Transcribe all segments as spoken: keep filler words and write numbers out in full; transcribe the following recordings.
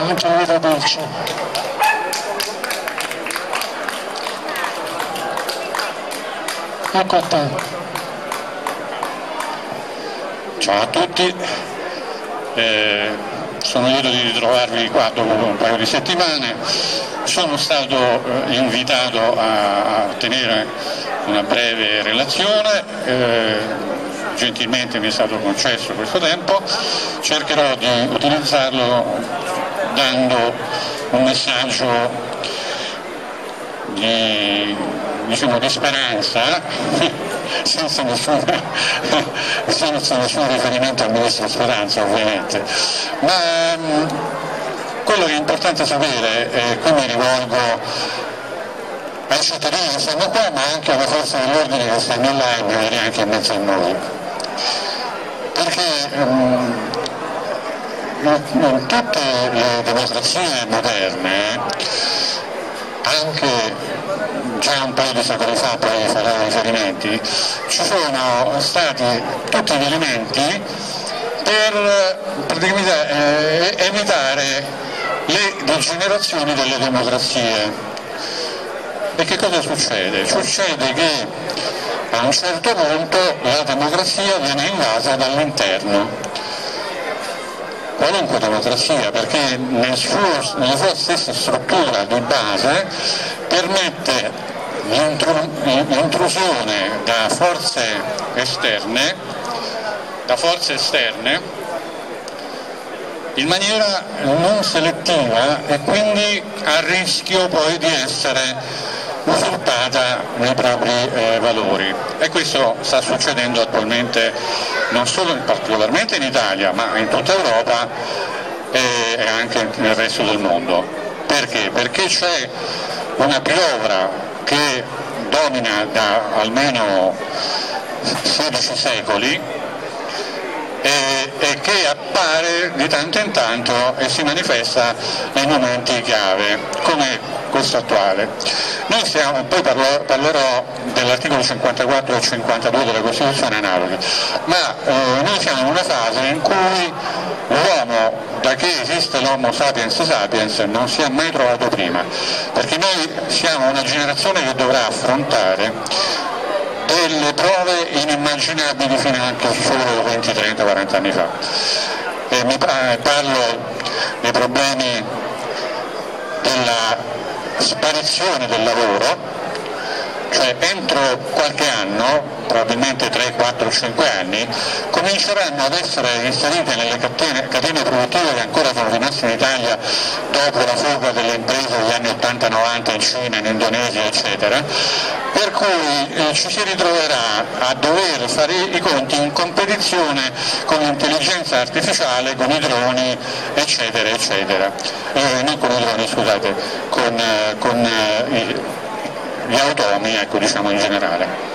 non te lo vedo dolce. Ecco a te. Ciao a tutti, eh, sono lieto di ritrovarvi qua dopo un paio di settimane. Sono stato eh, invitato a, a tenere una breve relazione, eh, gentilmente mi è stato concesso questo tempo, cercherò di utilizzarlo dando un messaggio di, diciamo, di speranza, senza nessun, senza nessun riferimento al ministro Speranza ovviamente, ma mh, quello che è importante sapere è come mi rivolgo ai cittadini che stanno qua, ma anche alle forze dell'ordine che stanno là e magari anche in mezzo a noi, perché um, in tutte le democrazie moderne, anche già un paio di secoli fa, poi farò riferimenti, ci sono stati tutti gli elementi per praticamente eh, evitare le degenerazioni delle democrazie. E che cosa succede? Succede che a un certo punto la democrazia viene invasa dall'interno, qualunque democrazia, perché nel suo, nella sua stessa struttura di base permette l'intrusione da forze esterne, da forze esterne in maniera non selettiva e quindi a rischio poi di essere usurpata nei propri eh, valori, e questo sta succedendo attualmente non solo particolarmente in Italia ma in tutta Europa e anche nel resto del mondo. Perché? Perché c'è una piovra che domina da almeno sedici secoli e, e che appare di tanto in tanto e si manifesta nei momenti chiave come questo attuale. Noi stiamo, poi parlo, parlerò dell'articolo cinquantaquattro e cinquantadue della Costituzione analoghi, ma eh, noi siamo in una fase in cui l'uomo, da che esiste l'Homo sapiens sapiens, non si è mai trovato prima, perché noi siamo una generazione che dovrà affrontare delle prove inimmaginabili fino anche solo venti, trenta, quaranta anni fa. E mi parlo dei problemi della sparizione del lavoro, cioè entro qualche anno, probabilmente tre, quattro, cinque anni, cominceranno ad essere inserite nelle catene, catene produttive che ancora sono rimaste in Italia dopo la fuga delle imprese degli anni ottanta novanta in Cina, in Indonesia eccetera, per cui eh, ci si ritroverà a dover fare i conti in competizione con l'intelligenza artificiale, con i droni eccetera eccetera, eh, non con i droni scusate, con, eh, con eh, i, gli automi, ecco, diciamo in generale.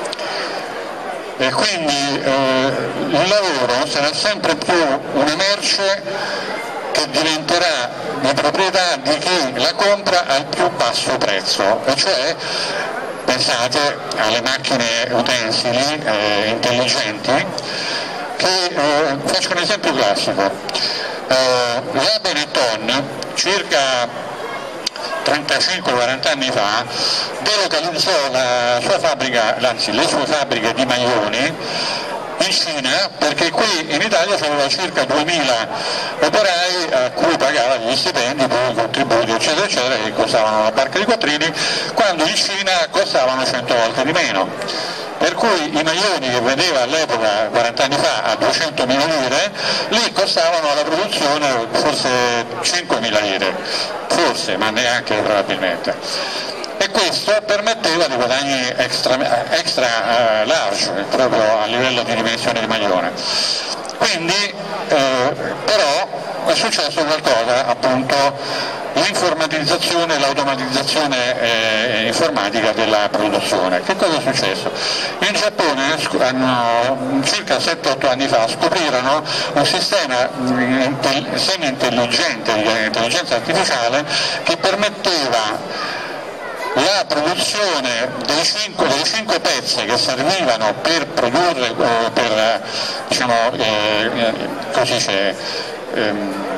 E quindi eh, il lavoro sarà sempre più una merce che diventerà di proprietà di chi la compra al più basso prezzo, e cioè pensate alle macchine utensili eh, intelligenti che, eh, faccio un esempio classico, eh, la Benetton circa trentacinque quaranta anni fa delocalizzò la sua fabbrica, anzi le sue fabbriche di maglioni in Cina, perché qui in Italia c'aveva circa duemila operai a cui pagava gli stipendi, poi i contributi eccetera eccetera, che costavano una barca di quattrini, quando in Cina costavano cento volte di meno. Per cui i maglioni che vendeva all'epoca, quaranta anni fa, a duecentomila lire, lì costavano alla produzione forse cinquemila lire, forse, ma neanche probabilmente. E questo permetteva dei guadagni extra, extra uh, large, proprio a livello di dimensione di maglione. Quindi, eh, però, è successo qualcosa, appunto, l'informatizzazione e l'automatizzazione eh, informatica della produzione. Che cosa è successo? In Giappone hanno, circa sette otto anni fa scoprirono un sistema semi-intelligente di intelligenza artificiale che permetteva la produzione dei cinque, delle cinque pezze che servivano per produrre, eh, per diciamo, eh, così c'è, ehm,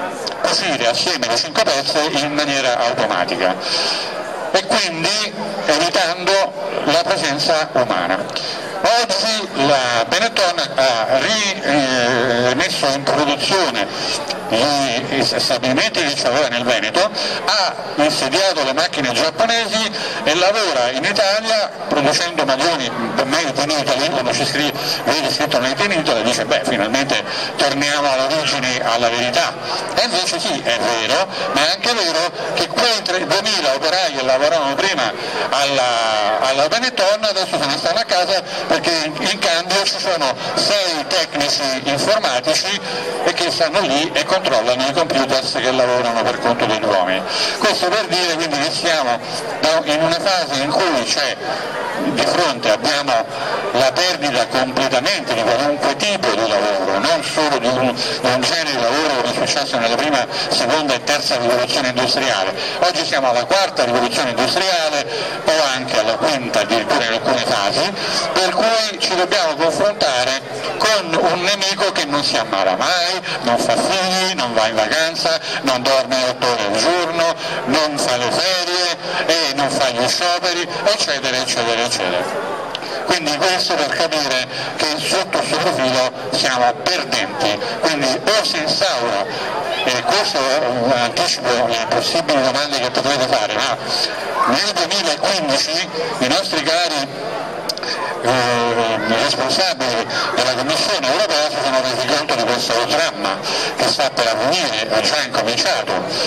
cucire assieme le cinque pezze in maniera automatica e quindi evitando la presenza umana. Oggi la Benetton ha rimesso in produzione gli stabilimenti che c'aveva nel Veneto, ha insediato le macchine giapponesi e lavora in Italia producendo maglioni made in Italy. Quando ci scrive, vede scritto made in Italy, dice beh, finalmente torniamo all'origine, alla verità. E invece sì, è vero, ma è anche vero che quei duemila operai che lavoravano prima alla, alla Benetton adesso se ne stanno a casa perché in cambio ci sono sei tecnici informatici e che stanno lì e controllano i computers che lavorano per conto degli uomini. Questo per dire quindi che siamo in una fase in cui c'è di fronte abbiamo la perdita completamente di qualunque tipo di lavoro, non solo di un, di un genere di lavoro come è successo nella prima, seconda e terza rivoluzione industriale. Oggi siamo alla quarta rivoluzione industriale o anche alla quinta addirittura in alcune fasi, per cui ci dobbiamo confrontare con un nemico che non si ammala mai, non fa figli, non va in vacanza, non dorme otto ore al giorno, non fa le ferie e non fa gli scioperi, eccetera, eccetera, eccetera. Quindi questo per capire che sotto questo profilo siamo perdenti, quindi o si instaura, e questo anticipo le possibili domande che potrete fare, ma nel duemilaquindici i nostri cari Eh, responsabili della Commissione europea si sono resi conto di questo dramma che sta per avvenire, ha già incominciato,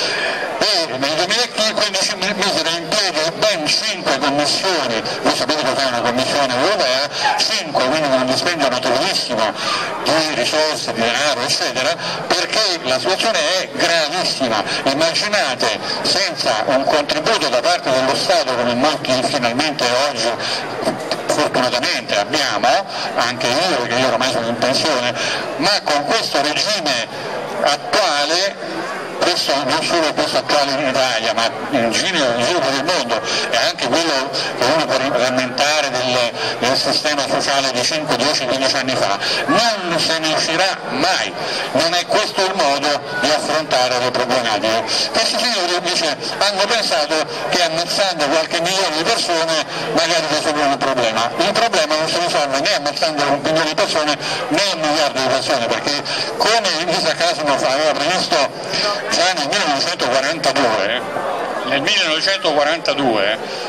e nel duemilaquindici misero in piedi ben cinque commissioni. Voi sapete cos'è una commissione europea, cinque, quindi con un dispendio notevolissimo di risorse, di denaro, eccetera, perché la situazione è gravissima. Immaginate, senza un contributo da parte dello Stato, come molti finalmente oggi fortunatamente abbiamo, anche io perché io ormai sono in pensione, ma con questo regime attuale, questo, non solo questo attuale in Italia ma in giro, in giro per il mondo, e anche quello che uno può rammentare del, del sistema sociale di cinque, dieci, quindici anni fa, non se ne uscirà mai, non è questo il modo di affrontare le problematiche. Questi signori invece hanno pensato che ammazzando qualche milione di persone magari risolvono il problema. Il problema non si risolve né ammazzando un milione di persone né un miliardo di persone, perché come Isaac Asimov aveva previsto già nel millenovecentoquarantadue, nel millenovecentoquarantadue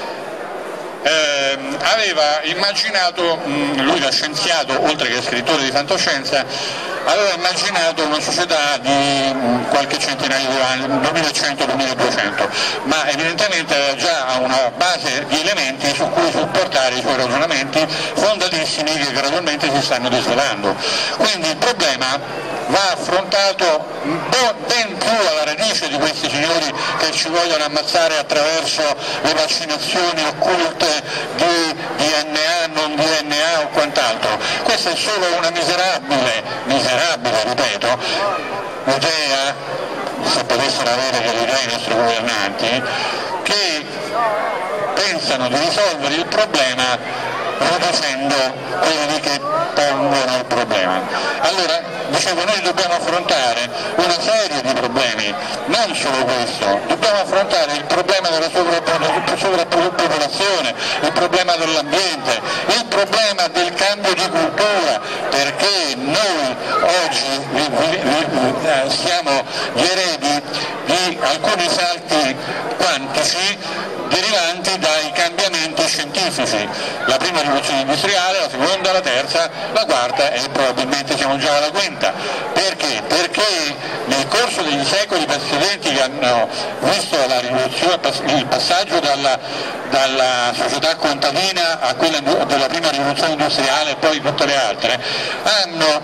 ehm, aveva immaginato, mh, lui da scienziato oltre che scrittore di fantascienza, aveva immaginato una società di mh, qualche centinaio di anni, duemilacento duemiladuecento, ma evidentemente aveva già una base di elementi su cui supportare i suoi ragionamenti fondatissimi che gradualmente si stanno disvelando. Quindi il problema va affrontato ben più alla radice di questi signori che ci vogliono ammazzare attraverso le vaccinazioni occulte di D N A, non D N A o quant'altro. Questa è solo una miserabile, miserabile, ripeto, idea, se potessero avere delle idee i nostri governanti, che pensano di risolvere il problema riducendo quelli che pongono il problema. Allora, dicevo, noi dobbiamo affrontare una serie di problemi, non solo questo, dobbiamo affrontare il problema della sovrappopolazione, il problema dell'ambiente, il problema del cambio di cultura, perché noi oggi siamo gli eredi di alcuni salti quantici derivanti dai cambiamenti scientifici, la prima rivoluzione industriale, la seconda, la terza, la quarta e probabilmente siamo già alla quinta. Perché? Perché nel corso degli secoli precedenti che hanno visto la rivoluzione, il passaggio dalla, dalla società contadina a quella della prima rivoluzione industriale e poi tutte le altre, hanno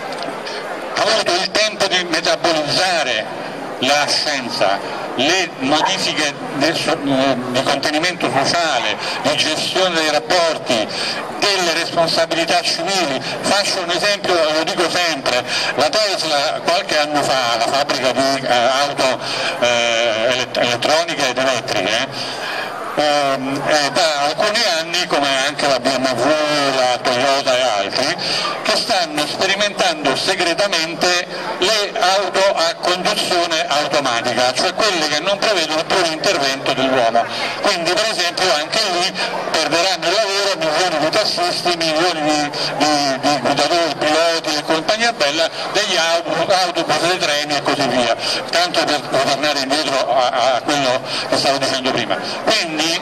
avuto il tempo di metabolizzare la scienza, le modifiche di contenimento sociale, di gestione dei rapporti, delle responsabilità civili. Faccio un esempio, lo dico sempre, la Tesla qualche anno fa, la fabbrica di eh, auto eh, elettroniche ed elettriche, eh, è da alcuni anni, come anche la B M W, la Toyota e altri, che stanno sperimentando segretamente le auto a conduzione automatica, cioè quelle che non prevedono più l'intervento dell'uomo. Quindi per esempio anche lì perderanno il lavoro milioni di tassisti, milioni di, di, di guidatori, piloti e compagnia bella, degli autobus, dei treni e così via, tanto per tornare indietro a, a quello che stavo dicendo prima. Quindi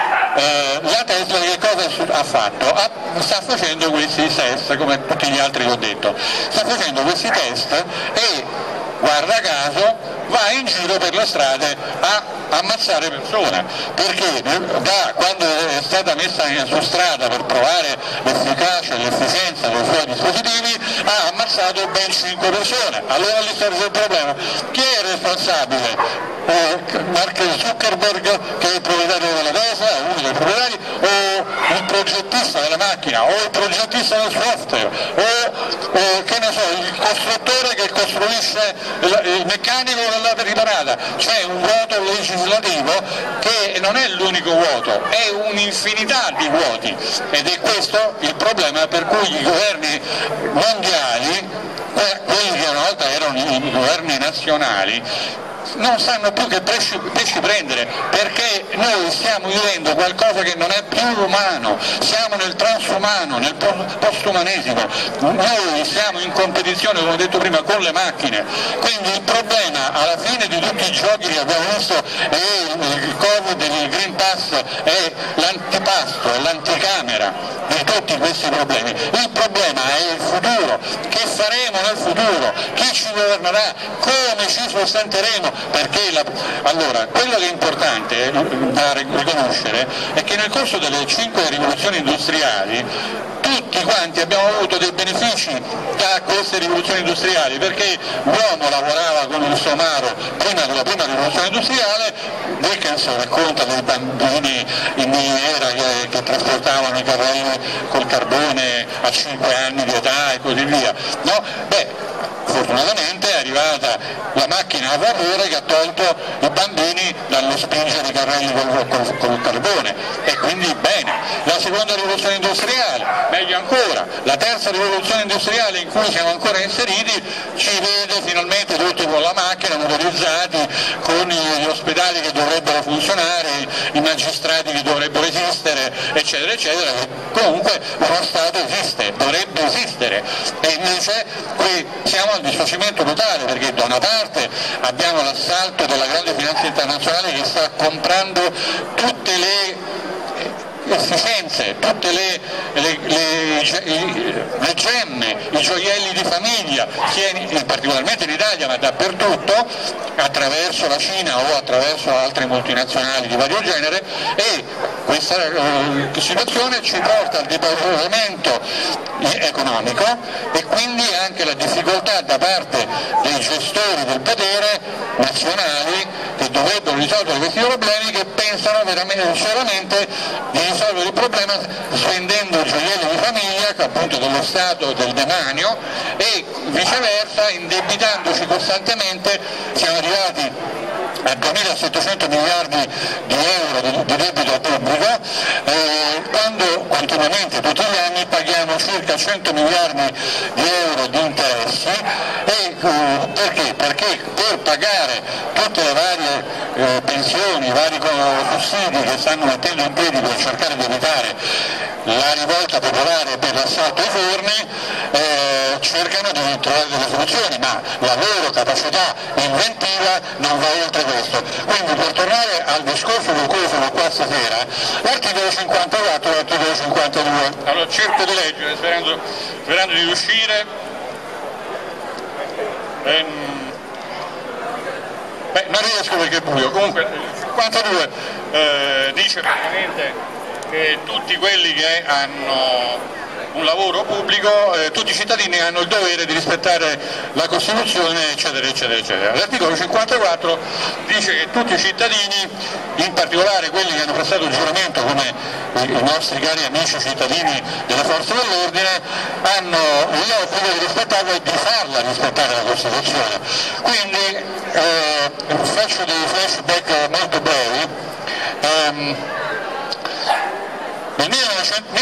eh, la Tesla che cosa ha fatto? Ha, sta facendo questi test, come tutti gli altri che ho detto, sta facendo questi test e guarda caso va in giro per le strade a ammazzare persone, perché da quando è stata messa su strada per provare l'efficacia e l'efficienza dei suoi dispositivi ha ammazzato ben cinque persone. Allora lì sorge il problema: chi è il responsabile? Eh, Mark Zuckerberg, che è il proprietario della Tesla, uno dei proprietari, o il progettista della macchina, o il progettista del software, o, o che ne so, il costruttore che costruisce il, il meccanico dell'auto riparata. C'è un vuoto legislativo che non è l'unico vuoto, è un'infinità di vuoti, ed è questo il problema per cui i governi mondiali, quelli che una volta erano i governi nazionali, non sanno più che pesci, pesci prendere, perché noi stiamo vivendo qualcosa che non è più umano, siamo nel transumano, nel postumanesimo, noi siamo in competizione, come ho detto prima, con le macchine. Quindi il problema alla fine di tutti i giochi che abbiamo visto è il Covid, il Green Pass, è l'antipasto, è l'anticamera di tutti questi problemi. Il problema è il futuro, che faremo nel futuro, chi ci governerà, come ci sostanteremo, perché la... allora quello che è importante da riconoscere è che nel corso delle cinque rivoluzioni industriali tutti quanti abbiamo avuto dei benefici da queste rivoluzioni industriali, perché l'uomo lavorava con il somaro prima della prima rivoluzione industriale. Dickens racconta dei bambini in miniera che, che trasportavano i carrelli col carbone a cinque anni di età e così via, no? Beh, fortunatamente è arrivata la macchina a vapore che ha tolto i bambini dallo spingere i carrelli col, col, col carbone, e quindi bene. La seconda rivoluzione industriale, meglio ancora, la terza rivoluzione industriale in cui siamo ancora inseriti ci vede finalmente tutti con la macchina, motorizzati, con gli ospedali che dovrebbero funzionare, i magistrati che dovrebbero esistere, eccetera eccetera. Comunque uno Stato esiste, dovrebbe esistere, e invece qui siamo al disfacimento totale, perché da una parte abbiamo l'assalto della grande finanza internazionale che sta comprando tutte le efficienze, tutte le, le, le, le gemme, i gioielli di famiglia, sia in, particolarmente in Italia ma dappertutto, attraverso la Cina o attraverso altre multinazionali di vario genere, e questa eh, situazione ci porta al depauperamento economico e quindi anche la difficoltà da parte dei gestori del potere nazionali, che dovrebbero risolvere questi problemi, che pensano veramente solamente di risolvere il problema spendendo gioielli di famiglia, appunto dello Stato, del demanio, e viceversa indebitandoci costantemente. Siamo arrivati a duemilasettecento miliardi di euro di, di debito pubblico, eh, quando continuamente tutti gli anni paghiamo circa cento miliardi di euro di interessi. E eh, perché? Perché per pagare tutte le varie eh, pensioni, i vari sussidi che stanno mettendo in piedi per cercare di evitare la rivolta popolare per l'assalto ai forni, eh, cercano di trovare delle soluzioni, ma la loro capacità inventiva non va oltre questo. Quindi, per tornare al discorso per cui sono qua stasera, l'articolo cinquantaquattro e l'articolo cinquantadue. Allora cerco di leggere sperando, sperando di riuscire. Ehm, beh, non riesco perché è buio. Comunque il cinquantadue eh, dice praticamente che tutti quelli che hanno un lavoro pubblico, eh, tutti i cittadini hanno il dovere di rispettare la Costituzione, eccetera eccetera eccetera. L'articolo cinquantaquattro dice che tutti i cittadini, in particolare quelli che hanno prestato il giuramento come i nostri cari amici cittadini delle forze dell'ordine, hanno l'obbligo di rispettarla e di farla rispettare la Costituzione. Quindi eh, faccio dei flashback molto brevi. Um, Nel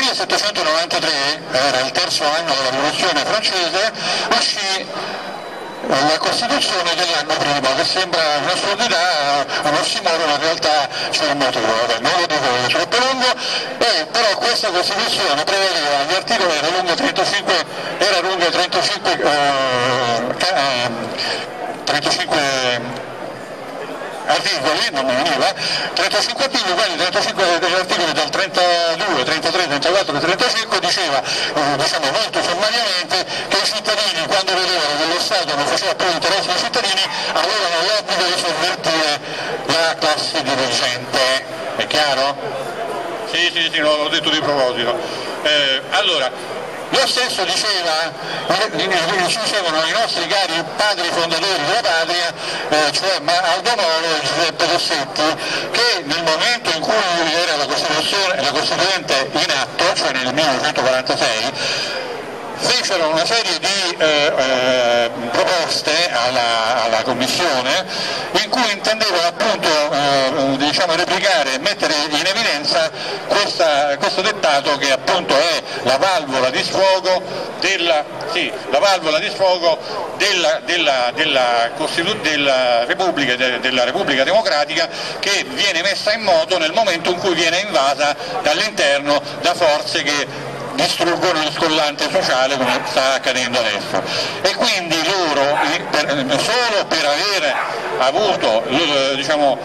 millesettecentonovantatré, era il terzo anno della rivoluzione francese, uscì la Costituzione dell'anno prima, che sembra un'assurdità, un ossimoro, ma in realtà c'è un motivo, vabbè, non lo dico, è troppo lungo, e però questa Costituzione prevedeva, gli articoli era lungo trentacinque, era lungo trentacinque, eh, trentacinque articoli, non mi veniva, trentacinque articoli, quindi trentacinque articoli dal trentadue, trentatré, trentaquattro e trentacinque diceva, eh, diciamo molto sommariamente, che i cittadini quando vedevano che lo Stato non faceva più l'interesse dei cittadini avevano l'obbligo di sovvertire la classe dirigente. È chiaro? Sì, sì, sì, l'ho detto di proposito. Eh, allora, lo stesso diceva, ci dicevano i nostri cari padri fondatori della patria, eh, cioè Aldo Moro e Giuseppe Dossetti, che nel momento in cui era la Costituzione, la Costituente in atto, cioè nel millenovecentoquarantasei, fecero una serie di eh, eh, proposte alla, alla Commissione in cui intendevano appunto eh, diciamo, replicare e mettere in evidenza questa, questo dettato che appunto è la valvola di sfogo della, sì, la valvola di sfogo della, della, della, della, Repubblica, della Repubblica Democratica, che viene messa in moto nel momento in cui viene invasa dall'interno da forze che distruggono il collante sociale come sta accadendo adesso. E quindi loro, per, solo per aver avuto diciamo,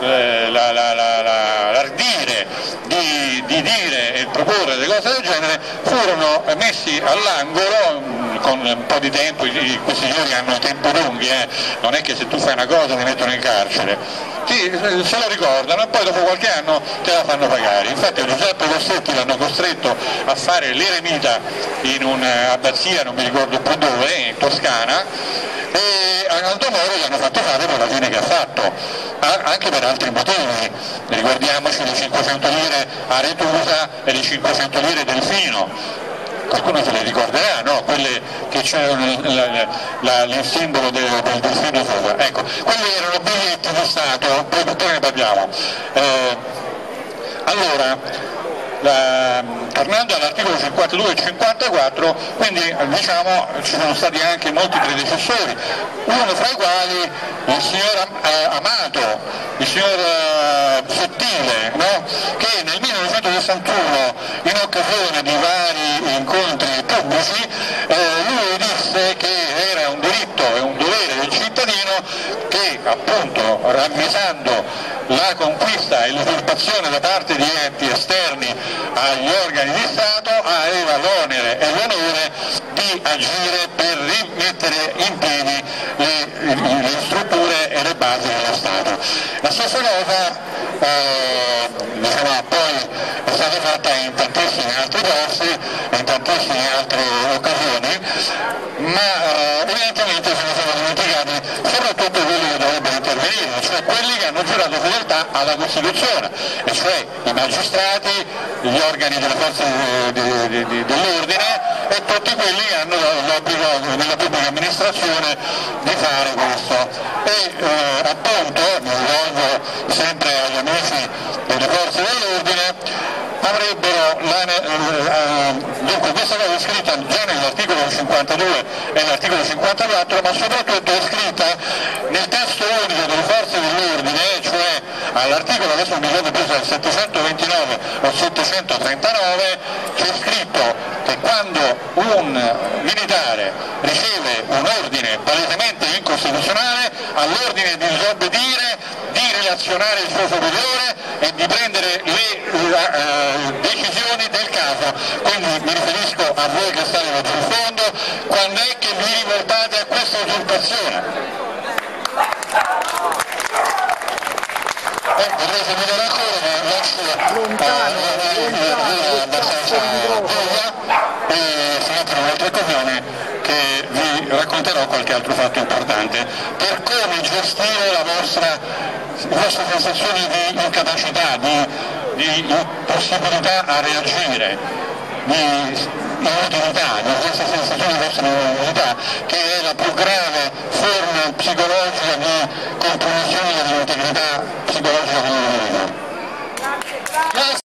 l'ardire di, di dire e proporre delle cose del genere, furono messi all'angolo con un po' di tempo. Questi signori hanno tempo lunghi, eh? Non è che se tu fai una cosa ti mettono in carcere, sì, se lo ricordano e poi dopo qualche anno te la fanno pagare. Infatti Giuseppe Dossetti l'hanno costretto a fare l'eremita in un'abbazia, non mi ricordo più dove, in Toscana, e a Aldo Moro gli hanno fatto fare per la fine che ha fatto, anche per altri motivi. Ricordiamoci le cinquecento lire a Retusa e le cinquecento lire Delfino. Qualcuno se le ricorderà, no? Quelle che c'erano il simbolo del, del delfino sopra. Ecco, quelli erano biglietti di Stato, poi, poi ne parliamo. Eh, allora, la, tornando all'articolo cinquantadue e cinquantaquattro, quindi diciamo ci sono stati anche molti predecessori, uno fra i quali il signor Amato, il signor Sottile, no? Che nel millenovecentosessantuno, in occasione di vari incontri pubblici, eh, lui disse che era un diritto e un dovere del cittadino che, appunto, ravvisando la conquista e l'usurpazione da parte di enti esterni agli organi di Stato, aveva l'onere e l'onore di agire per rimettere in piedi le, le strutture e le basi dello Stato. La stessa cosa eh, diciamo, poi è stata fatta in tantissimi altri posti, in tantissime altre occasioni, ma eh, evidentemente se ne sono dimenticati soprattutto quelli che dovrebbero intervenire, cioè quelli che hanno giurato fedeltà alla Costituzione, e cioè i magistrati, gli organi delle forze dell'ordine e tutti quelli che hanno l'obbligo nella pubblica amministrazione di fare questo. E eh, appunto, mi rivolgo sempre agli amici delle forze dell'ordine, avrebbero la, eh, dunque questa cosa è scritta già nell'articolo cinquantadue e nell'articolo cinquantaquattro, ma soprattutto è scritta nel testo unico delle forze dell'ordine, cioè all'articolo, adesso non mi ricordo più se è il settecentoventinove o settecentotrentanove, c'è scritto che quando un militare riceve un ordine palesemente incostituzionale, all'ordine di disobbedire, di relazionare il suo superiore e di prendere le uh, decisioni del caso. Quindi mi riferisco a voi che state laggiù in fondo, quando è che vi rivoltate a questa usurpazione? Eh, potrei seguire ancora, ma lascio abbastanza voglia e si aprono un'altra occasione che vi racconterò qualche altro fatto importante per come gestire la vostra, le vostre sensazioni di incapacità, di, di impossibilità a reagire, di inutilità, di questa sensazione di vostra inutilità, che è la più grave forma psicologica di compromissione dell'integrità psicologica dell'individuo.